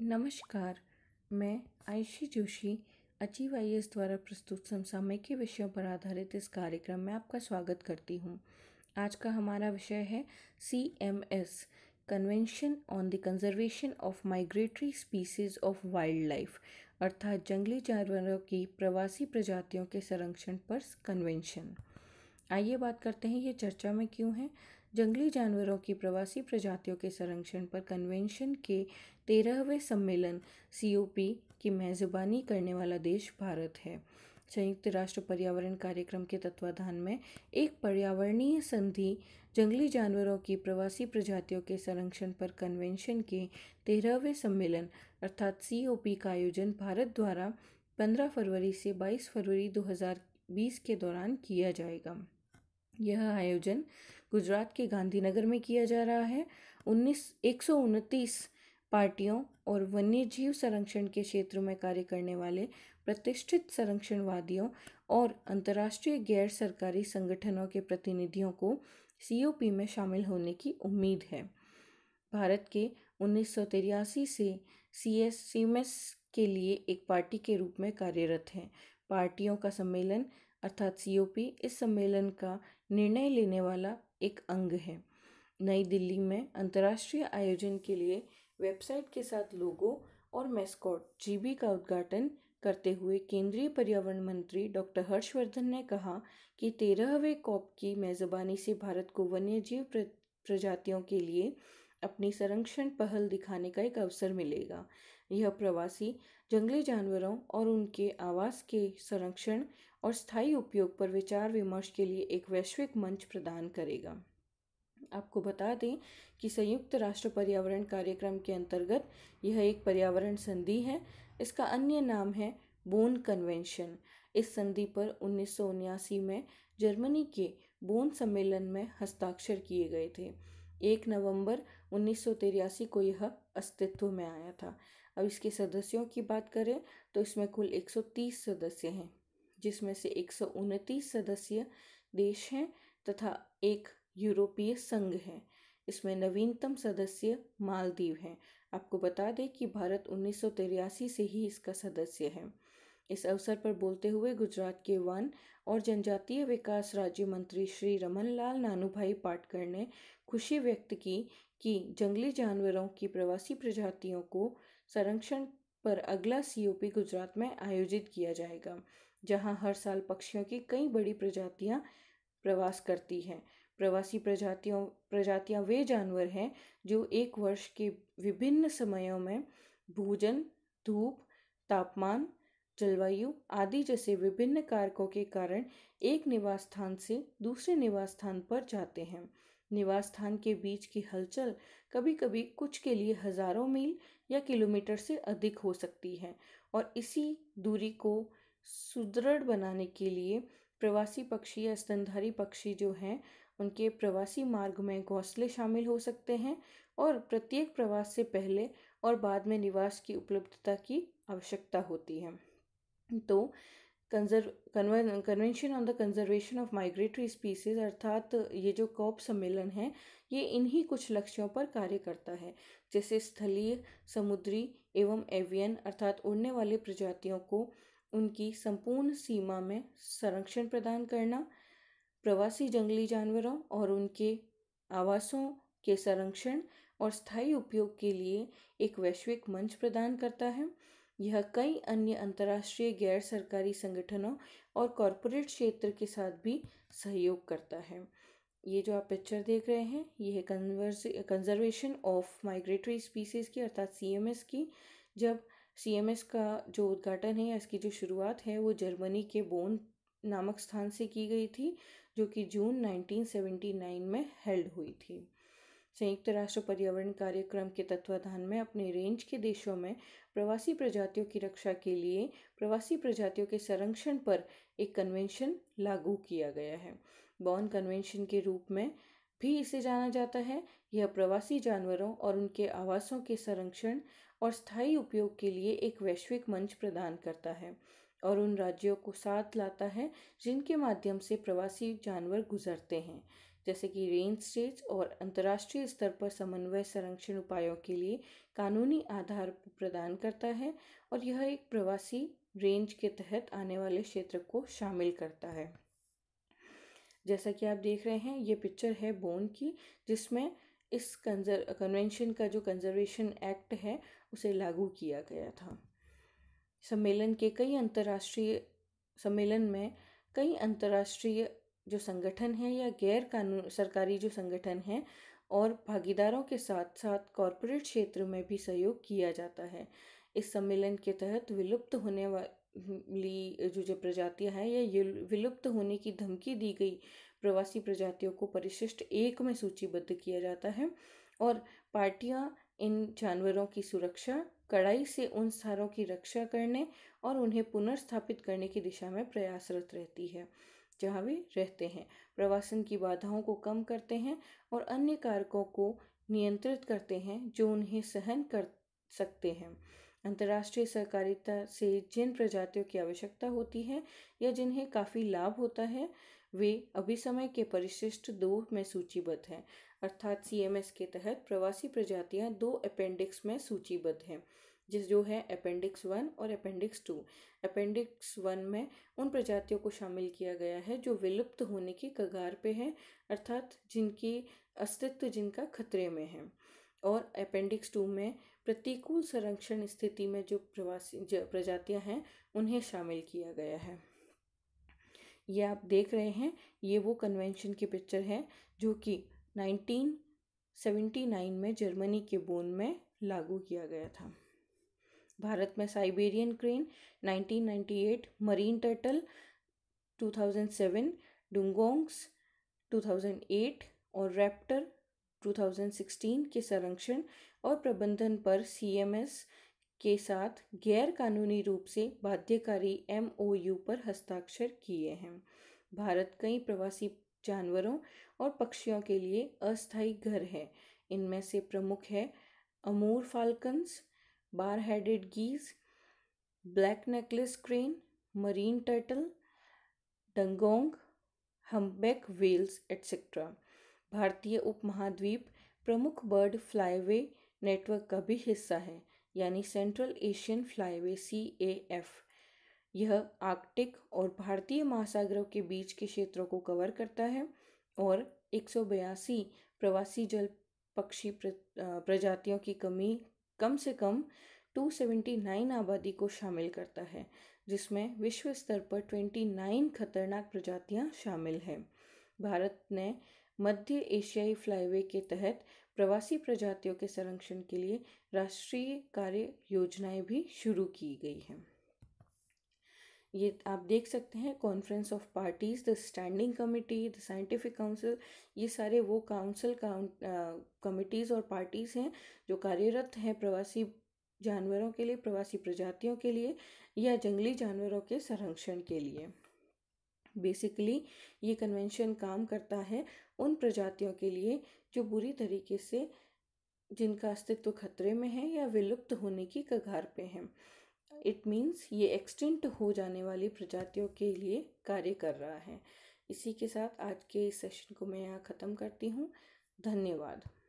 नमस्कार, मैं आयशी Joshi achieve IAS द्वारा प्रस्तुत समसामयिक विषयों पर आधारित इस कार्यक्रम में आपका स्वागत करती हूँ। आज का हमारा विषय है CMS convention on the conservation of migratory species of wildlife, अर्थात जंगली जानवरों की प्रवासी प्रजातियों के संरक्षण पर कन्वेंशन। आइए बात करते हैं ये चर्चा में क्यों है। जंगली जानवरों की प्रवासी प्रजातियों के संरक्षण पर कन्वेंशन के 13वें सम्मेलन COP की मेज़बानी करने वाला देश भारत है। संयुक्त राष्ट्र पर्यावरण कार्यक्रम के तत्वाधान में एक पर्यावरणीय संधि जंगली जानवरों की प्रवासी प्रजातियों के संरक्षण पर कन्वेंशन के 13वें सम्मेलन अर्थात COP का आयोजन भारत द्वारा 15 फरवरी से 22 फरवरी 2020 के दौरान किया जाएगा। यह आयोजन गुजरात के गांधीनगर में किया जा रहा है। 129 पार्टियों और वन्यजीव संरक्षण के क्षेत्र में कार्य करने वाले प्रतिष्ठित संरक्षणवादियों और अंतर्राष्ट्रीय गैर सरकारी संगठनों के प्रतिनिधियों को COP में शामिल होने की उम्मीद है। भारत के 1983 से CMS के लिए एक पार्टी के रूप में कार्यरत है। पार्टियों का सम्मेलन अर्थात COP इस सम्मेलन का निर्णय लेने वाला एक अंग है। नई दिल्ली में अंतर्राष्ट्रीय आयोजन के लिए वेबसाइट के साथ लोगो और मैस्कॉट GB का उद्घाटन करते हुए केंद्रीय पर्यावरण मंत्री डॉक्टर हर्षवर्धन ने कहा कि 13वें COP की मेज़बानी से भारत को वन्यजीव प्रजातियों के लिए अपनी संरक्षण पहल दिखाने का एक अवसर मिलेगा। यह प्रवासी जंगली जानवरों और उनके आवास के संरक्षण और स्थायी उपयोग पर विचार विमर्श के लिए एक वैश्विक मंच प्रदान करेगा। आपको बता दें कि संयुक्त राष्ट्र पर्यावरण कार्यक्रम के अंतर्गत यह एक पर्यावरण संधि है। इसका अन्य नाम है बोन कन्वेंशन। इस संधि पर 1979 में जर्मनी के बोन सम्मेलन में हस्ताक्षर किए गए थे। 1 नवंबर 1983 को यह अस्तित्व में आया था। अब इसके सदस्यों की बात करें तो इसमें कुल 130 सदस्य हैं, जिसमें से 129 सदस्य देश हैं तथा एक यूरोपीय संघ है। इसमें नवीनतम सदस्य मालदीव हैं। आपको बता दें कि भारत 1983 से ही इसका सदस्य है। इस अवसर पर बोलते हुए गुजरात के वन और जनजातीय विकास राज्य मंत्री श्री रमनलाल नानूभाई पाटकर ने खुशी व्यक्त की कि जंगली जानवरों की प्रवासी प्रजातियों को संरक्षण पर अगला COP गुजरात में आयोजित किया जाएगा, जहां हर साल पक्षियों की कई बड़ी प्रजातियां प्रवास करती हैं। प्रवासी प्रजातियां वे जानवर हैं जो एक वर्ष के विभिन्न समयों में भोजन, धूप, तापमान, जलवायु आदि जैसे विभिन्न कारकों के कारण एक निवास स्थान से दूसरे निवास स्थान पर जाते हैं। निवास स्थान के बीच की हलचल कभी कभी कुछ के लिए हजारों मील या किलोमीटर से अधिक हो सकती है और इसी दूरी को सुदृढ़ बनाने के लिए प्रवासी पक्षी या स्तनधारी पक्षी जो हैं उनके प्रवासी मार्ग में घोंसले शामिल हो सकते हैं और प्रत्येक प्रवास से पहले और बाद में निवास की उपलब्धता की आवश्यकता होती है। तो convention on the conservation of migratory species अर्थात ये जो COP सम्मेलन है ये इन्हीं कुछ लक्ष्यों पर कार्य करता है, जैसे स्थलीय, समुद्री एवं एवियन अर्थात उड़ने वाले प्रजातियों को उनकी संपूर्ण सीमा में संरक्षण प्रदान करना, प्रवासी जंगली जानवरों और उनके आवासों के संरक्षण और स्थायी उपयोग के लिए एक वैश्विक मंच प्रदान करता है। यह कई अन्य अंतर्राष्ट्रीय गैर सरकारी संगठनों और कॉरपोरेट क्षेत्र के साथ भी सहयोग करता है। ये जो आप पिक्चर देख रहे हैं ये है कंजर्वेशन ऑफ माइग्रेटरी स्पीसीज की अर्थात CMS की। जब CMS का जो उद्घाटन है, इसकी जो शुरुआत है वो जर्मनी के बोन नामक स्थान से की गई थी, जो कि जून 1979 में हेल्ड हुई थी। संयुक्त राष्ट्र पर्यावरण कार्यक्रम के तत्वाधान में अपने रेंज के देशों में प्रवासी प्रजातियों की रक्षा के लिए प्रवासी प्रजातियों के संरक्षण पर एक कन्वेंशन लागू किया गया है। बॉन कन्वेंशन के रूप में भी इसे जाना जाता है। यह प्रवासी जानवरों और उनके आवासों के संरक्षण और स्थायी उपयोग के लिए एक वैश्विक मंच प्रदान करता है और उन राज्यों को साथ लाता है जिनके माध्यम से प्रवासी जानवर गुजरते हैं। जैसे कि रेंज स्टेट्स और अंतर्राष्ट्रीय स्तर पर समन्वय संरक्षण उपायों के लिए कानूनी आधार प्रदान करता है और यह एक प्रवासी रेंज के तहत आने वाले क्षेत्र को शामिल करता है। जैसा कि आप देख रहे हैं, ये पिक्चर है बोन की, जिसमें इस कन्वेंशन का जो कंजर्वेशन एक्ट है उसे लागू किया गया था। सम्मेलन में कई अंतर्राष्ट्रीय जो संगठन हैं या गैर कानून सरकारी जो संगठन हैं और भागीदारों के साथ साथ कॉरपोरेट क्षेत्र में भी सहयोग किया जाता है। इस सम्मेलन के तहत विलुप्त होने वाली जो प्रजातियां हैं या विलुप्त होने की धमकी दी गई प्रवासी प्रजातियों को परिशिष्ट 1 में सूचीबद्ध किया जाता है और पार्टियां इन जानवरों की सुरक्षा, कड़ाई से उन स्थानों की रक्षा करने और उन्हें पुनर्स्थापित करने की दिशा में प्रयासरत रहती है जहां वे रहते हैं, प्रवासन की बाधाओं को कम करते हैं और अन्य कारकों को नियंत्रित करते हैं जो उन्हें सहन कर सकते हैं। अंतर्राष्ट्रीय सहकारिता से जिन प्रजातियों की आवश्यकता होती है या जिन्हें काफ़ी लाभ होता है, वे अभिसमय के परिशिष्ट 2 में सूचीबद्ध हैं, अर्थात CMS के तहत प्रवासी प्रजातियां 2 अपेंडिक्स में सूचीबद्ध हैं, जो है अपेंडिक्स 1 और अपेंडिक्स 2। अपेंडिक्स 1 में उन प्रजातियों को शामिल किया गया है जो विलुप्त होने की कगार पे हैं, अर्थात जिनकी अस्तित्व जिनका खतरे में है, और अपेंडिक्स 2 में प्रतिकूल संरक्षण स्थिति में जो प्रजातियां हैं उन्हें शामिल किया गया है। ये आप देख रहे हैं, ये वो कन्वेंशन की पिक्चर है जो कि 1979 में जर्मनी के बोन में लागू किया गया था। भारत में Siberian crane 1998, marine turtle 2007, dugongs 2008 और रैप्टर 2016 के संरक्षण और प्रबंधन पर CMS के साथ गैर कानूनी रूप से बाध्यकारी MOU पर हस्ताक्षर किए हैं। भारत कई प्रवासी जानवरों और पक्षियों के लिए अस्थायी घर है। इनमें से प्रमुख है Amur falcons, bar headed geese, black necklace crane, marine turtle, dugong, humpback whales etcetera. भारतीय उपमहाद्वीप प्रमुख बर्ड फ्लाईवे नेटवर्क का भी हिस्सा है, यानी सेंट्रल एशियन फ्लाईवे CAF। यह आर्कटिक और भारतीय महासागरों के बीच के क्षेत्रों को कवर करता है और 182 प्रवासी जल पक्षी प्रजातियों की कम से कम 279 आबादी को शामिल करता है, जिसमें विश्व स्तर पर 29 खतरनाक प्रजातियां शामिल हैं। भारत ने मध्य एशियाई फ्लाईवे के तहत प्रवासी प्रजातियों के संरक्षण के लिए राष्ट्रीय कार्य योजनाएं भी शुरू की गई हैं। ये आप देख सकते हैं, conference of parties, the standing committee, the scientific council, ये सारे वो कमिटीज़ और पार्टीज़ हैं जो कार्यरत हैं प्रवासी जानवरों के लिए, प्रवासी प्रजातियों के लिए या जंगली जानवरों के संरक्षण के लिए। बेसिकली ये कन्वेंशन काम करता है उन प्रजातियों के लिए जो बुरी तरीके से जिनका अस्तित्व खतरे में है या विलुप्त होने की कगार पे हैं। इट मीन्स ये एक्सटिंक्ट हो जाने वाली प्रजातियों के लिए कार्य कर रहा है। इसी के साथ आज के इस सेशन को मैं यहाँ ख़त्म करती हूँ। धन्यवाद।